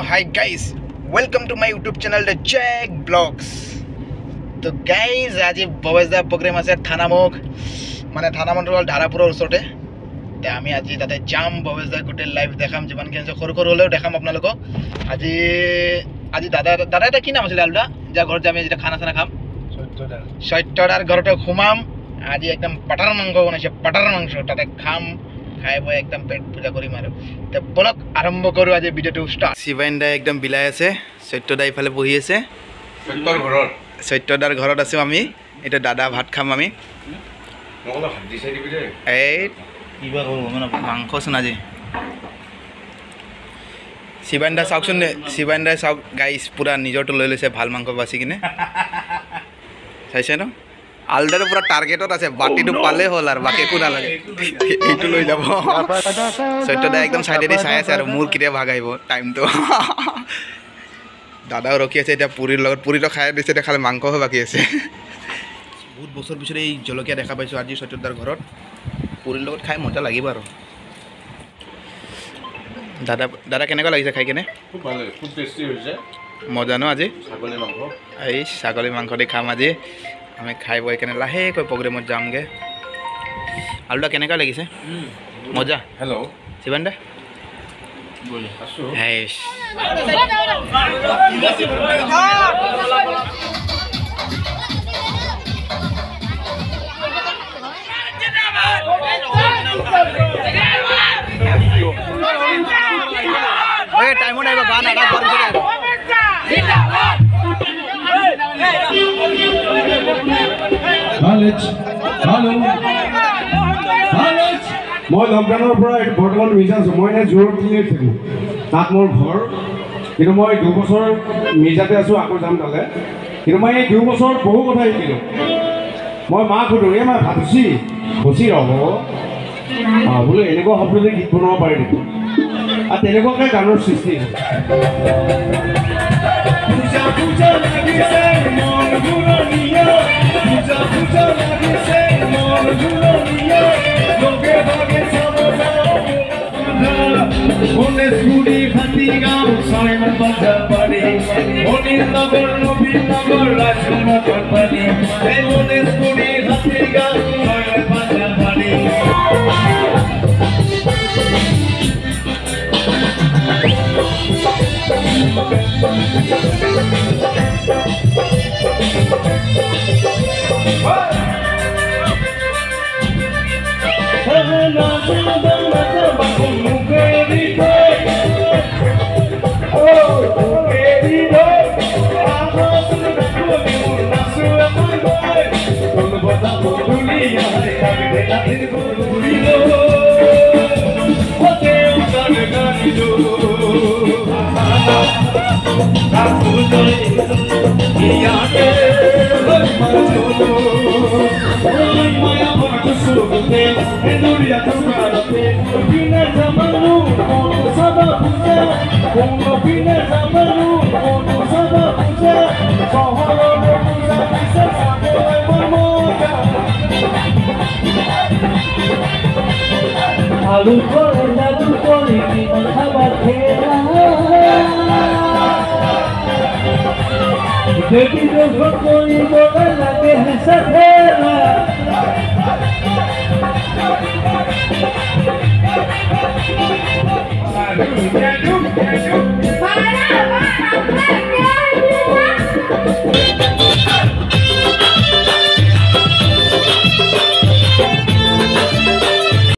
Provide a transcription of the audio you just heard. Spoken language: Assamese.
Hi guys, welcome to my YouTube channel the Jack Vlogs. So guys, আজি বৱেজদা প্ৰগ্ৰাম আছে থানামুখ মানে থানামন্ডল ধাৰাপুৰৰ ওচৰতে তে আমি আজি তাতে যাম বৱেজদা গোটে লাইভ দেখাম যিমান কি আছে সৰু সৰু হলেও দেখাম আপোনালোকক আজি আজি দাদা এটা কি নাম আছিল আলুদা যা ঘৰত যাম যেটা খানা খানা খাম সত্যদাৰ ঘৰতে ঘুমাম আজি একদম পাটাৰ মাংস বনাইছে পাটাৰ মাংস তাতে খাম খাই বই একদম পেট পূজা কৰিম আৰু তে বলক আৰম্ভ কৰো আজি ভিডিওটো স্টার্ট শিবাইন দা একদম বিলাই আছে সত্যদা ইফালে বহি আছে সত্যদাৰ ঘৰত আছো আমি এটা দাদা ভাত খাম আমি মগলা ভাত দিছে দিবি দে এই কিবা কৰো মানে মাংস সুনাজি শিবাইন দা চাওকচোন শিবাইন দা চাওক গাইস পুরা নিজৰটো লৈ লৈছে ভাল মাংস বাছি কিনে চাইছে ন আলদাৰ পুৰা টাৰ্গেটত আছে বাটিটো পালে হল আৰু বাকি একো না লাগে এইটো লৈ যাব সত্যদা একদম সাইডেদি চাই আছে আৰু মোৰ কিৰে ভাগাইব টাইমটো দাদাও ৰখি আছে এটা পুৰীৰ লগত পুৰীটো খাই দিছে দেখালে মাংস হৈ বাকি আছে বহুত বছৰ পিছত এই জলকীয়া দেখা পাইছো আজি সত্যদাৰ ঘৰত পুৰীৰ লগত খাই মজা লাগিব আৰু দাদা কেনেকুৱা লাগিছে খাই কেনে খুব ভাল খুব টেষ্টি হৈছে মজা ন আজি ছাগলী মাংস এই ছাগলী মাংস দি খাম আজি আমি খাই বই কেনে লাহেকৈ প্ৰগ্ৰেমত যামগে আলুদা কেনেকুৱা লাগিছে মজা হেল্ল' শিবান দা বলি আছো হেশ ওই টাইমো নাইবা গান আডা করতে যাবো মই লকডাউনৰ পৰা বৰ্তমান মিজা আছোঁ মই এনে জোৰ ক্লিয়াৰ থাকোঁ তাত মোৰ ঘৰ কিন্তু মই 2 বছৰ মিজাতে আছোঁ আকৌ যাম তালে কিন্তু মই এই 2 বছৰ বহু কথা শিকিলোঁ মই মাক সুধোঁ এই মই ভাবিছি খুচি ৰ'ব বোলে এনেকুৱা শব্দ যে গীত বনাব পাৰি নেকি আৰু তেনেকুৱাকৈ গানৰ সৃষ্টি হয় Simon Bhangar Body, Oni Nagar, Nobi Nagar, Rajuma Company, and Oni Skudi Hatiga, Simon Bhangar Body. Allu kore kiman khabar khela Devi jo koi bola lage hai sathe